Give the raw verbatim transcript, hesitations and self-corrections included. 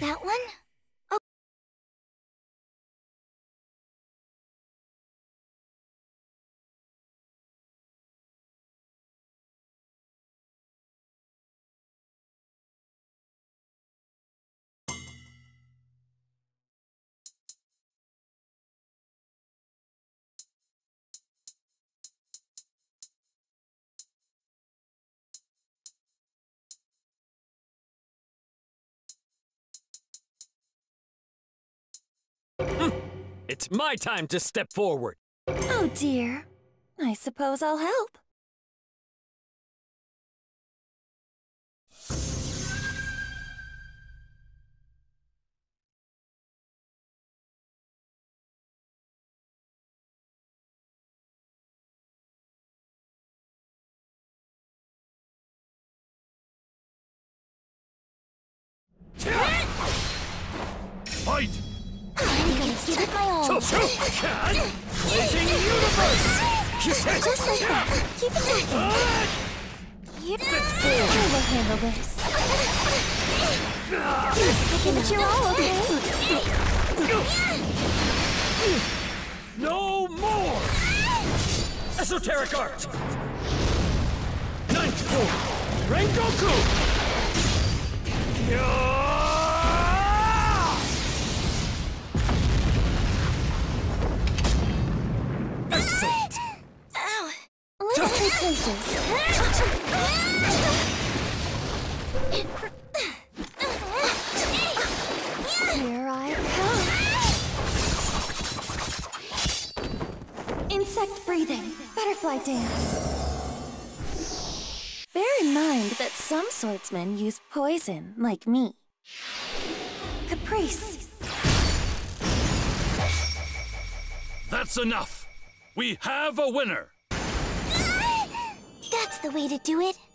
That one? Oh. It's my time to step forward. Oh dear. I suppose I'll help. Fight! I'm gonna give it my all. Blazing Universe! Just like that. Keep attacking. You will handle this. Give it your all, okay? No more! Esoteric Art! Ninth form! Rengoku! Excellent! Ow! Let's trade places. Here I come. Insect breathing. Butterfly dance. Bear in mind that some swordsmen use poison, like me. Caprice. That's enough! We have a winner! That's the way to do it.